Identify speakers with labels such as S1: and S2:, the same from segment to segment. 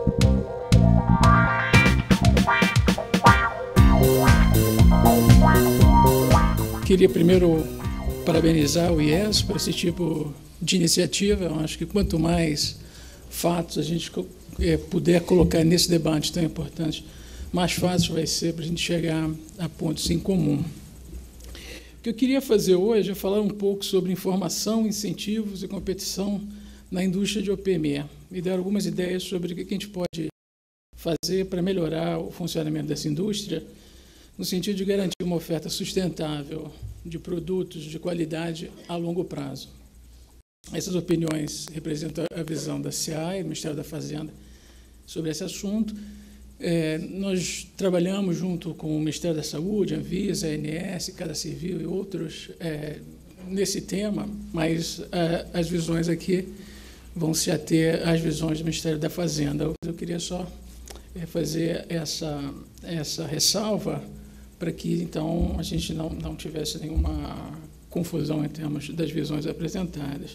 S1: Queria primeiro parabenizar o IES por esse tipo de iniciativa. Eu acho que quanto mais fatos a gente puder colocar nesse debate tão importante, mais fácil vai ser para a gente chegar a pontos em comum. O que eu queria fazer hoje é falar um pouco sobre informação, incentivos e competição na indústria de OPME e dar algumas ideias sobre o que a gente pode fazer para melhorar o funcionamento dessa indústria, no sentido de garantir uma oferta sustentável de produtos de qualidade a longo prazo. Essas opiniões representam a visão da SEAI, do Ministério da Fazenda, sobre esse assunto. Nós trabalhamos junto com o Ministério da Saúde, Anvisa, ANS, Casa Civil e outros nesse tema, mas as visões aqui vão se ater às visões do Ministério da Fazenda. Eu queria só fazer essa ressalva para que, então, a gente não tivesse nenhuma confusão em termos das visões apresentadas.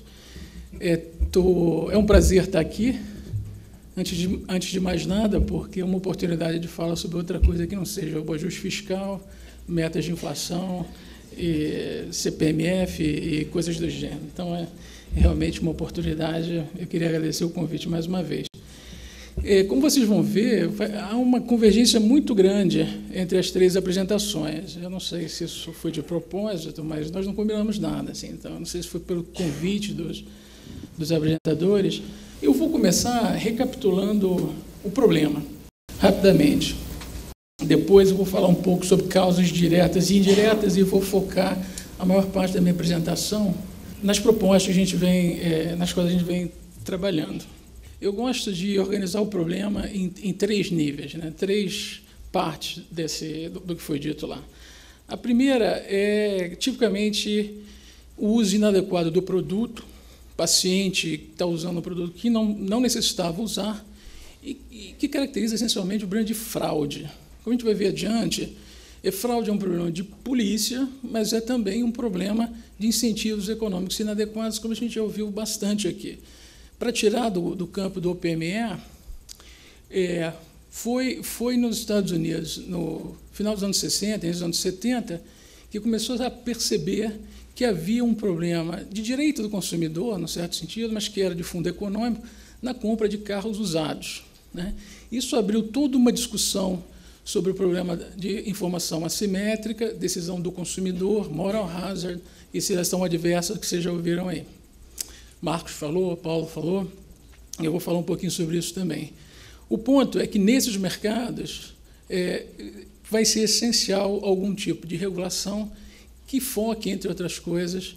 S1: É um prazer estar aqui, antes de mais nada, porque é uma oportunidade de falar sobre outra coisa que não seja o ajuste fiscal, metas de inflação, CPMF e coisas do gênero. Então, é realmente uma oportunidade. Eu queria agradecer o convite mais uma vez. Como vocês vão ver, há uma convergência muito grande entre as três apresentações. Eu não sei se isso foi de propósito, mas nós não combinamos nada. Assim, então, não sei se foi pelo convite dos apresentadores. Eu vou começar recapitulando o problema, rapidamente. Depois eu vou falar um pouco sobre causas diretas e indiretas e vou focar a maior parte da minha apresentação nas propostas que a gente nas quais a gente vem trabalhando. Eu gosto de organizar o problema em três níveis, né? Três partes do que foi dito lá. A primeira é, tipicamente, o uso inadequado do produto, paciente que está usando um produto que não necessitava usar e que caracteriza, essencialmente, o problema de fraude. Como a gente vai ver adiante, fraude é um problema de polícia, mas é também um problema de incentivos econômicos inadequados, como a gente já ouviu bastante aqui. Para tirar do campo do OPME, foi nos Estados Unidos, no final dos anos 60, início dos anos 70, que começou a perceber que havia um problema de direito do consumidor, no certo sentido, mas que era de fundo econômico, na compra de carros usados, né? Isso abriu toda uma discussão sobre o problema de informação assimétrica, decisão do consumidor, moral hazard e seleção adversa, que vocês já ouviram aí. Marcos falou, Paulo falou, eu vou falar um pouquinho sobre isso também. O ponto é que, nesses mercados, vai ser essencial algum tipo de regulação que foque, entre outras coisas,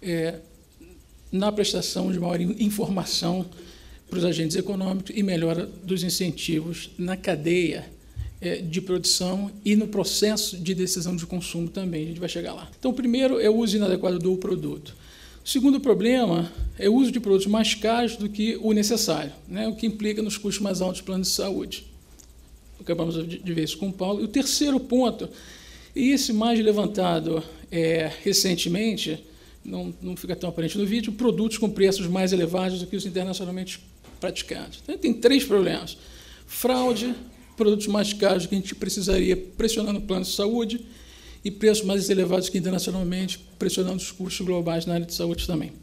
S1: na prestação de maior informação para os agentes econômicos e melhora dos incentivos na cadeia de produção e no processo de decisão de consumo também. A gente vai chegar lá. Então, o primeiro é o uso inadequado do produto. O segundo problema é o uso de produtos mais caros do que o necessário, né? O que implica nos custos mais altos dos planos de saúde. Acabamos de ver isso com o Paulo. E o terceiro ponto, e esse mais levantado recentemente, não fica tão aparente no vídeo, produtos com preços mais elevados do que os internacionalmente praticados. Então, tem três problemas: fraude, produtos mais caros do que a gente precisaria pressionando o plano de saúde, e preços mais elevados que internacionalmente, pressionando os custos globais na área de saúde também.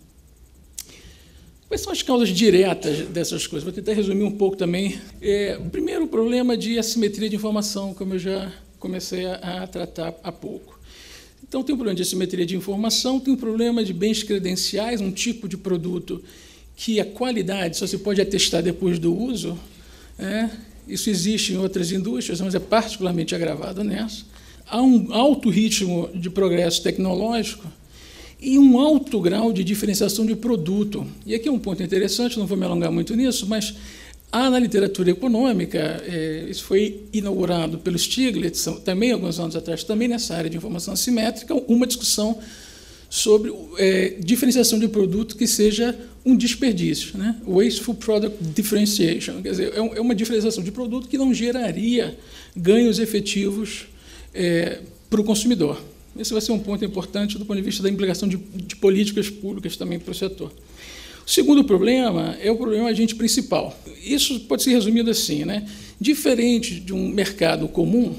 S1: Quais são as causas diretas dessas coisas? Vou tentar resumir um pouco também. O primeiro, o problema de assimetria de informação, como eu já comecei a tratar há pouco. Então, tem um problema de assimetria de informação, tem um problema de bens credenciais, um tipo de produto que a qualidade só se pode atestar depois do uso. Isso existe em outras indústrias, mas é particularmente agravado nessa. Há um alto ritmo de progresso tecnológico e um alto grau de diferenciação de produto. E aqui é um ponto interessante, não vou me alongar muito nisso, mas há na literatura econômica, isso foi inaugurado pelo Stiglitz, também alguns anos atrás, também nessa área de informação assimétrica, uma discussão sobre diferenciação de produto que seja um desperdício, né? Wasteful Product Differentiation, quer dizer, é uma diferenciação de produto que não geraria ganhos efetivos para o consumidor. Esse vai ser um ponto importante do ponto de vista da implicação de políticas públicas também para o setor. O segundo problema é o problema agente principal. Isso pode ser resumido assim, né? Diferente de um mercado comum,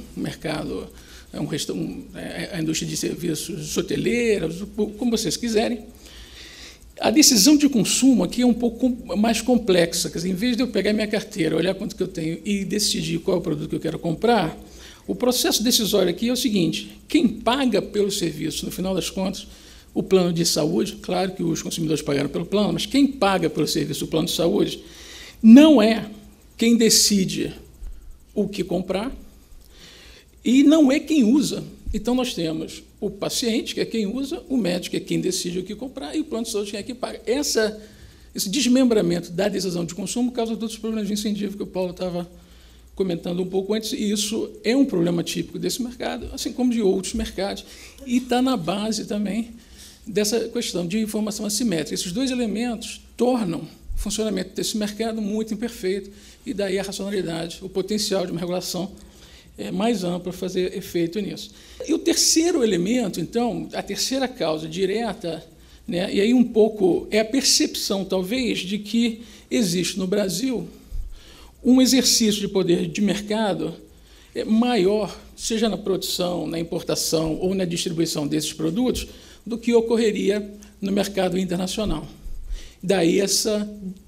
S1: a indústria de serviços hoteleiros, como vocês quiserem, a decisão de consumo aqui é um pouco mais complexa. Quer dizer, em vez de eu pegar minha carteira, olhar quanto que eu tenho e decidir qual é o produto que eu quero comprar, o processo decisório aqui é o seguinte: quem paga pelo serviço, no final das contas, o plano de saúde, claro que os consumidores pagaram pelo plano, mas quem paga pelo serviço, o plano de saúde, não é quem decide o que comprar e não é quem usa. Então, nós temos o paciente, que é quem usa, o médico, que é quem decide o que comprar, e o plano de saúde, que é quem paga. Esse desmembramento da decisão de consumo causa todos os problemas de incentivo que o Paulo estava comentando um pouco antes, e isso é um problema típico desse mercado, assim como de outros mercados, e está na base também dessa questão de informação assimétrica. Esses dois elementos tornam o funcionamento desse mercado muito imperfeito, e daí a racionalidade, o potencial de uma regulação mais ampla fazer efeito nisso. E o terceiro elemento, então, a terceira causa direta, né, e aí um pouco é a percepção, talvez, de que existe no Brasil um exercício de poder de mercado maior, seja na produção, na importação ou na distribuição desses produtos, do que ocorreria no mercado internacional. Daí essa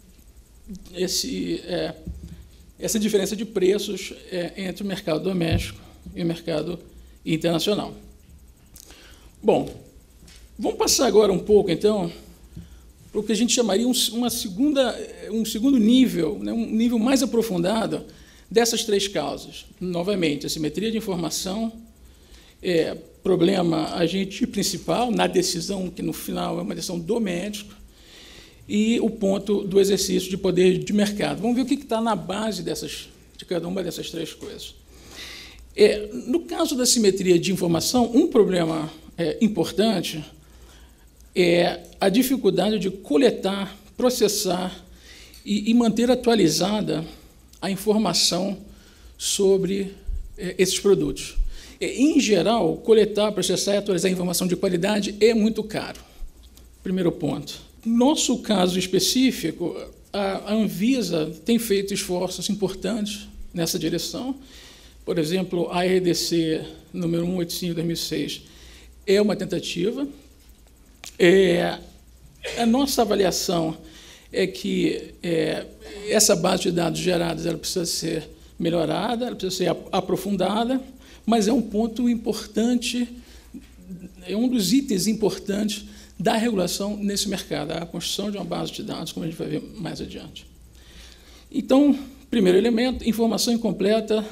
S1: diferença de preços entre o mercado doméstico e o mercado internacional. Bom, vamos passar agora um pouco, então, para o que a gente chamaria um segundo nível, né, um nível mais aprofundado dessas três causas. Novamente, assimetria de informação, problema agente principal na decisão, que no final é uma decisão do médico, e o ponto do exercício de poder de mercado. Vamos ver o que está na base de cada uma dessas três coisas. No caso da simetria de informação, um problema importante é a dificuldade de coletar, processar e manter atualizada a informação sobre esses produtos. Em geral, coletar, processar e atualizar a informação de qualidade é muito caro. Primeiro ponto. No nosso caso específico, a Anvisa tem feito esforços importantes nessa direção. Por exemplo, a RDC número 185/2006 é uma tentativa. A nossa avaliação é que essa base de dados gerados ela precisa ser melhorada, ela precisa ser aprofundada, mas é um ponto importante, é um dos itens importantes da regulação nesse mercado, a construção de uma base de dados, como a gente vai ver mais adiante. Então, primeiro elemento, informação incompleta,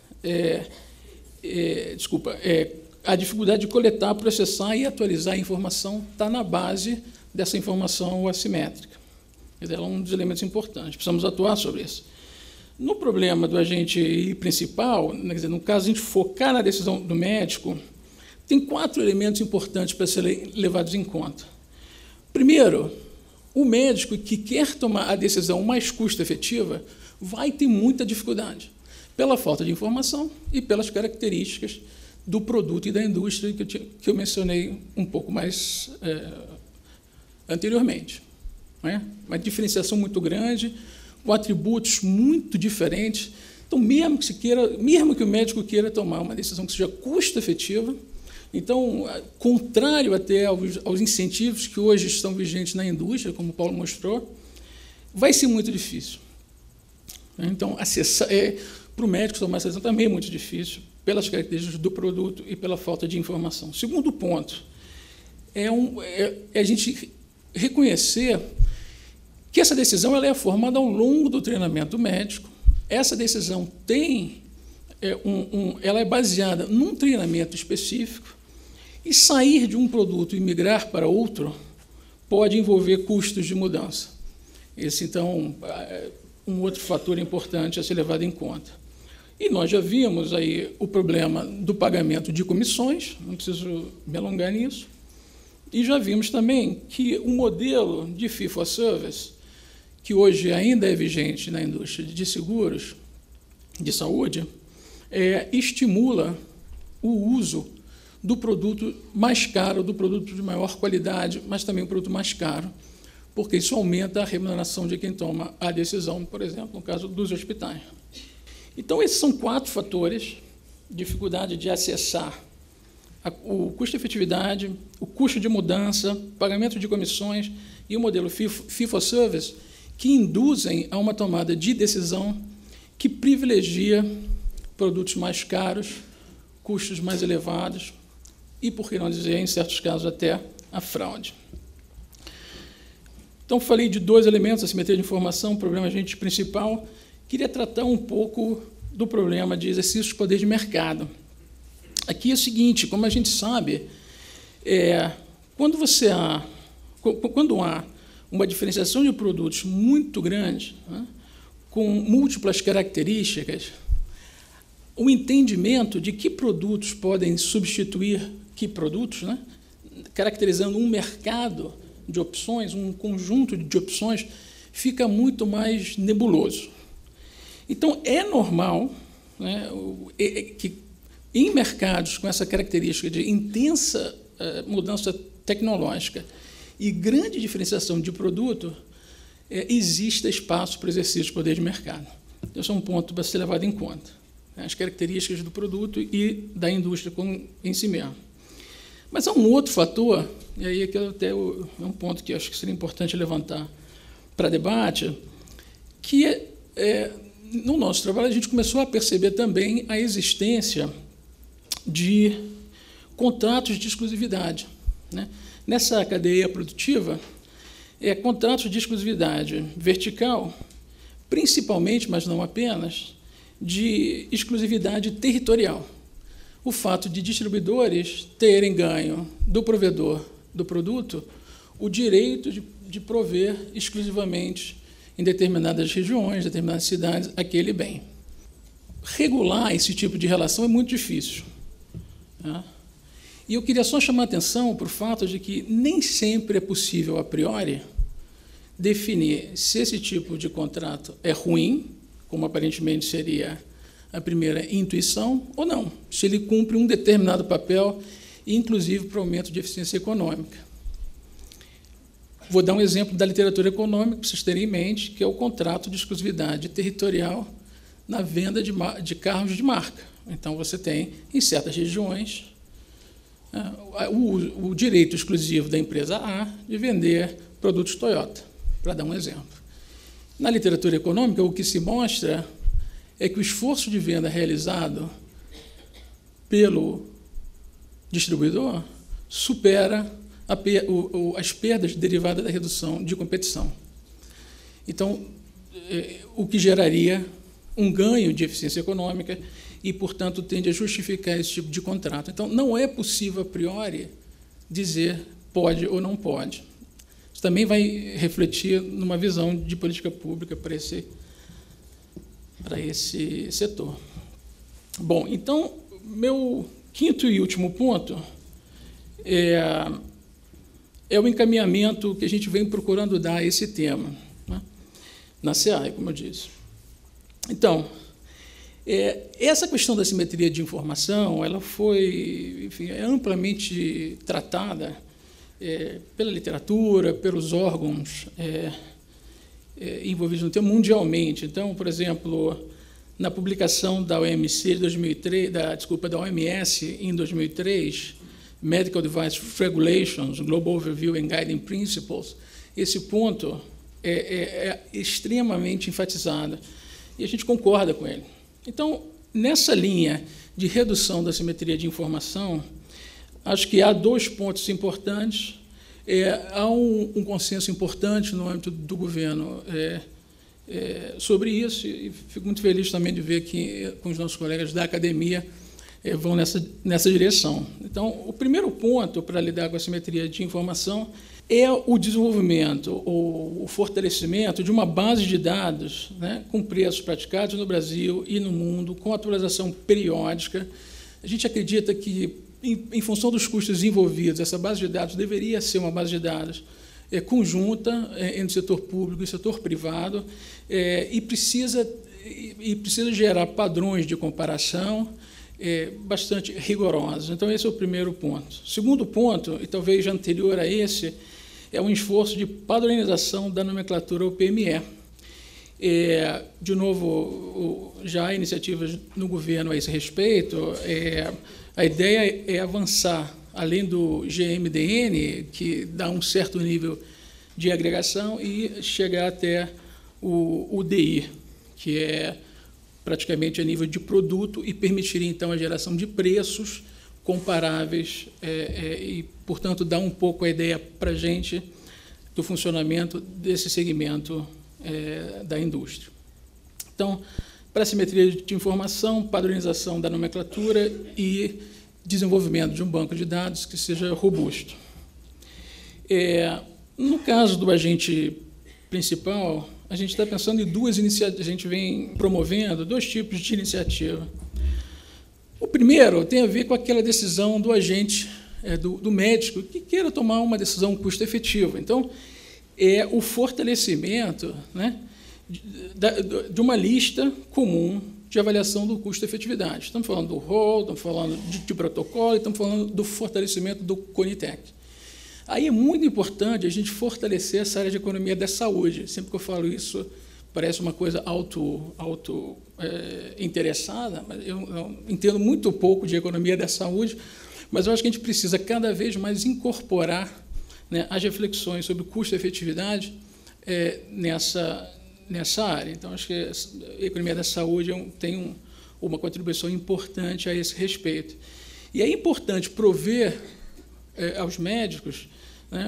S1: a dificuldade de coletar, processar e atualizar a informação está na base dessa informação assimétrica. Ela é um dos elementos importantes, precisamos atuar sobre isso. No problema do agente principal, quer dizer, no caso, a gente focar na decisão do médico, tem 4 elementos importantes para serem levados em conta. Primeiro, o médico que quer tomar a decisão mais custo-efetiva vai ter muita dificuldade, pela falta de informação e pelas características do produto e da indústria que eu mencionei um pouco mais anteriormente. Não é? Uma diferenciação muito grande, com atributos muito diferentes. Então, mesmo que o médico queira tomar uma decisão que seja custo-efetiva, então, contrário até aos incentivos que hoje estão vigentes na indústria, como o Paulo mostrou, vai ser muito difícil. Então, para o médico tomar essa decisão também é muito difícil, pelas características do produto e pela falta de informação. Segundo ponto, é a gente reconhecer que essa decisão ela é formada ao longo do treinamento médico. Essa decisão ela é baseada num treinamento específico, e sair de um produto e migrar para outro pode envolver custos de mudança. Esse, então, é um outro fator importante a ser levado em conta. E nós já vimos aí o problema do pagamento de comissões, não preciso me alongar nisso, e já vimos também que o modelo de fee for service, que hoje ainda é vigente na indústria de seguros de saúde, estimula o uso do produto mais caro, do produto de maior qualidade, mas também o produto mais caro, porque isso aumenta a remuneração de quem toma a decisão, por exemplo, no caso dos hospitais. Então, esses são 4 fatores: dificuldade de acessar o custo-efetividade, o custo de mudança, pagamento de comissões e o modelo fee-for-service, que induzem a uma tomada de decisão que privilegia produtos mais caros, custos mais elevados e, por que não dizer, em certos casos, até a fraude. Então, falei de 2 elementos: assimetria de informação, problema agente principal. Queria tratar um pouco do problema de exercício de poder de mercado. Aqui é o seguinte: como a gente sabe, quando há uma diferenciação de produtos muito grande, né, com múltiplas características, o entendimento de que produtos podem substituir que produtos, né, caracterizando um mercado de opções, um conjunto de opções, fica muito mais nebuloso. Então, é normal, né, que em mercados com essa característica de intensa mudança tecnológica e grande diferenciação de produto, exista espaço para o exercício de poder de mercado. Esse é um ponto para ser levado em conta, né, as características do produto e da indústria em si mesmo. Mas há um outro fator, e aí é um ponto que eu acho que seria importante levantar para debate, que no nosso trabalho a gente começou a perceber também a existência de contratos de exclusividade, né? Nessa cadeia produtiva, contratos de exclusividade vertical, principalmente, mas não apenas, de exclusividade territorial. O fato de distribuidores terem ganho do provedor do produto o direito de prover exclusivamente em determinadas regiões, determinadas cidades, aquele bem. Regular esse tipo de relação é muito difícil, né? E eu queria só chamar a atenção para o fato de que nem sempre é possível, a priori, definir se esse tipo de contrato é ruim, como aparentemente seria a primeira intuição, ou não, se ele cumpre um determinado papel, inclusive para o aumento de eficiência econômica. Vou dar um exemplo da literatura econômica, para vocês terem em mente, que é o contrato de exclusividade territorial na venda de carros de marca. Então, você tem, em certas regiões, o direito exclusivo da empresa A de vender produtos Toyota, para dar um exemplo. Na literatura econômica, o que se mostra é que o esforço de venda realizado pelo distribuidor supera as perdas derivadas da redução de competição. Então, o que geraria um ganho de eficiência econômica e, portanto, tende a justificar esse tipo de contrato. Então, não é possível, a priori, dizer pode ou não pode. Isso também vai refletir numa visão de política pública para esse setor. Bom, então, meu quinto e último ponto é o encaminhamento que a gente vem procurando dar a esse tema, né, na SEAI, como eu disse. Então, essa questão da simetria de informação, ela foi, enfim, amplamente tratada pela literatura, pelos órgãos envolvidos no tema mundialmente. Então, por exemplo, na publicação da OMS da OMS em 2003, Medical Device Regulations, Global Overview and Guiding Principles, esse ponto é extremamente enfatizado, e a gente concorda com ele. Então, nessa linha de redução da simetria de informação, acho que há 2 pontos importantes. Há um consenso importante no âmbito do governo sobre isso, e fico muito feliz também de ver que com os nossos colegas da academia vão nessa direção. Então, o primeiro ponto para lidar com a simetria de informação é o desenvolvimento ou o fortalecimento de uma base de dados, né, com preços praticados no Brasil e no mundo, com atualização periódica. A gente acredita que, em função dos custos envolvidos, essa base de dados deveria ser uma base de dados conjunta entre o setor público e o setor privado, e precisa gerar padrões de comparação bastante rigorosos. Então, esse é o primeiro ponto. Segundo ponto, e talvez anterior a esse, é um esforço de padronização da nomenclatura UPME. De novo, já há iniciativas no governo a esse respeito. A ideia é avançar, além do GMDN, que dá um certo nível de agregação, e chegar até o DI, que é praticamente a nível de produto, e permitiria, então, a geração de preços comparáveis e, portanto, dá um pouco a ideia para a gente do funcionamento desse segmento da indústria. Então, para simetria de informação, padronização da nomenclatura e desenvolvimento de um banco de dados que seja robusto. No caso do agente principal, a gente está pensando em duas iniciativas, a gente vem promovendo dois tipos de iniciativa. O primeiro tem a ver com aquela decisão do agente, do médico, que queira tomar uma decisão custo-efetiva. Então, é o fortalecimento, né, de uma lista comum de avaliação do custo-efetividade. Estamos falando do rol, estamos falando de protocolo, estamos falando do fortalecimento do CONITEC. Aí é muito importante a gente fortalecer essa área de economia da saúde. Sempre que eu falo isso, parece uma coisa interessada, mas eu entendo muito pouco de economia da saúde, mas eu acho que a gente precisa cada vez mais incorporar, né, as reflexões sobre custo-efetividade nessa área. Então, acho que a economia da saúde tem uma contribuição importante a esse respeito. E é importante prover aos médicos, né,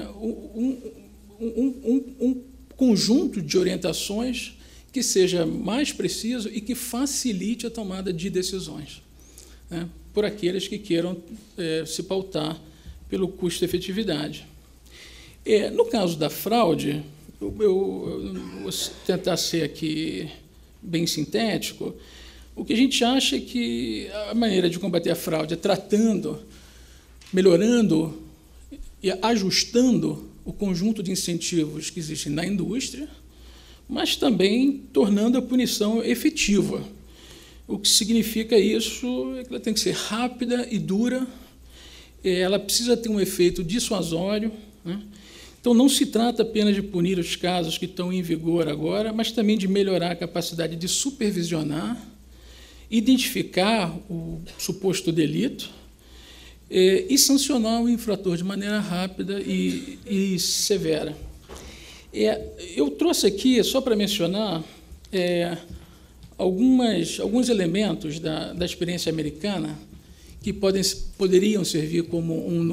S1: um conjunto de orientações que seja mais preciso e que facilite a tomada de decisões, né, por aqueles que queiram se pautar pelo custo-efetividade. No caso da fraude, eu vou tentar ser aqui bem sintético. O que a gente acha é que a maneira de combater a fraude é melhorando e ajustando o conjunto de incentivos que existem na indústria, mas também tornando a punição efetiva. O que significa isso é que ela tem que ser rápida e dura, ela precisa ter um efeito dissuasório, né? Então, não se trata apenas de punir os casos que estão em vigor agora, mas também de melhorar a capacidade de supervisionar, identificar o suposto delito e sancionar o infrator de maneira rápida e severa. Eu trouxe aqui, só para mencionar, alguns elementos da experiência americana que poderiam servir como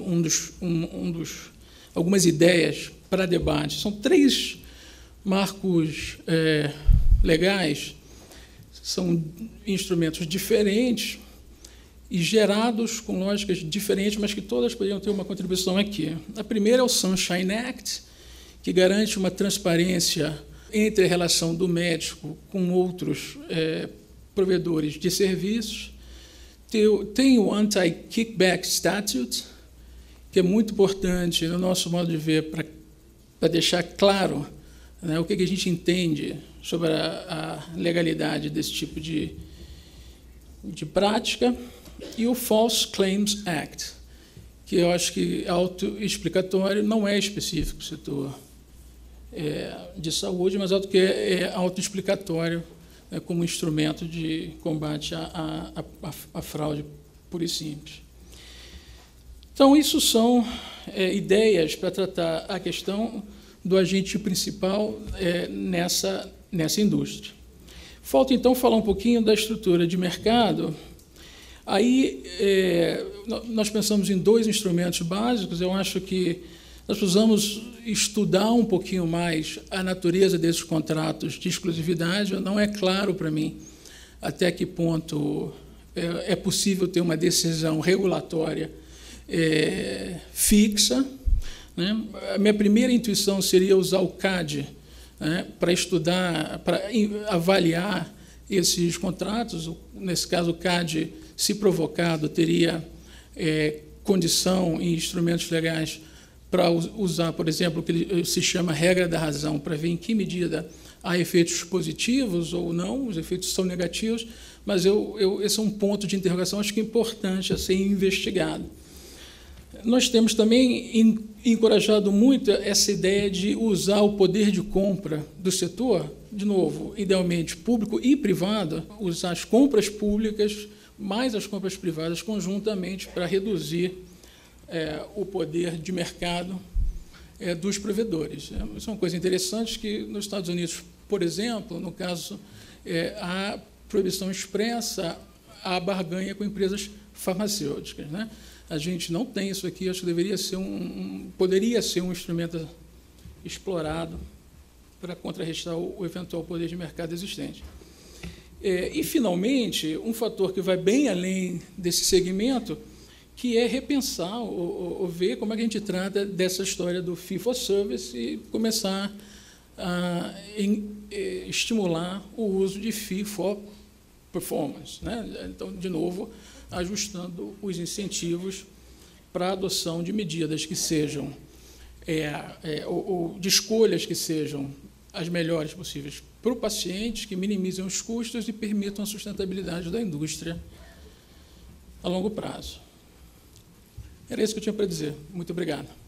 S1: algumas ideias para debate. São 3 marcos legais, são instrumentos diferentes e gerados com lógicas diferentes, mas que todas poderiam ter uma contribuição aqui. A primeira é o Sunshine Act, que garante uma transparência entre a relação do médico com outros provedores de serviços. Tem o Anti-Kickback Statute, que é muito importante, no nosso modo de ver, para deixar claro, né, o que a gente entende sobre a legalidade desse tipo de prática, e o False Claims Act, que eu acho que é autoexplicatório, não é específico para o setor de saúde, mas que é autoexplicatório, né, como instrumento de combate à fraude pura e simples. Então, isso são ideias para tratar a questão do agente principal nessa indústria. Falta, então, falar um pouquinho da estrutura de mercado. Aí, nós pensamos em 2 instrumentos básicos. Eu acho que nós precisamos estudar um pouquinho mais a natureza desses contratos de exclusividade. Não é claro para mim até que ponto é possível ter uma decisão regulatória fixa, né? A minha primeira intuição seria usar o CAD, né, para estudar, para avaliar esses contratos. Nesse caso, o CAD, se provocado, teria condição em instrumentos legais para usar, por exemplo, o que se chama regra da razão, para ver em que medida há efeitos positivos ou não, os efeitos são negativos, mas esse é um ponto de interrogação, acho que é importante a ser investigado. Nós temos também encorajado muito essa ideia de usar o poder de compra do setor, de novo, idealmente público e privado, usar as compras públicas mais as compras privadas conjuntamente para reduzir o poder de mercado dos provedores. Isso é uma coisa interessante que, nos Estados Unidos, por exemplo, no caso, há proibição expressa à barganha com empresas farmacêuticas, né? A gente não tem isso aqui, acho que deveria ser poderia ser um instrumento explorado para contrarrestar o eventual poder de mercado existente. E, finalmente, um fator que vai bem além desse segmento, que é repensar ou ver como é que a gente trata dessa história do fee for service e começar a estimular o uso de fee for performance, né? Então, de novo, ajustando os incentivos para a adoção de medidas que sejam, ou de escolhas que sejam as melhores possíveis para o paciente, que minimizem os custos e permitam a sustentabilidade da indústria a longo prazo. Era isso que eu tinha para dizer. Muito obrigado.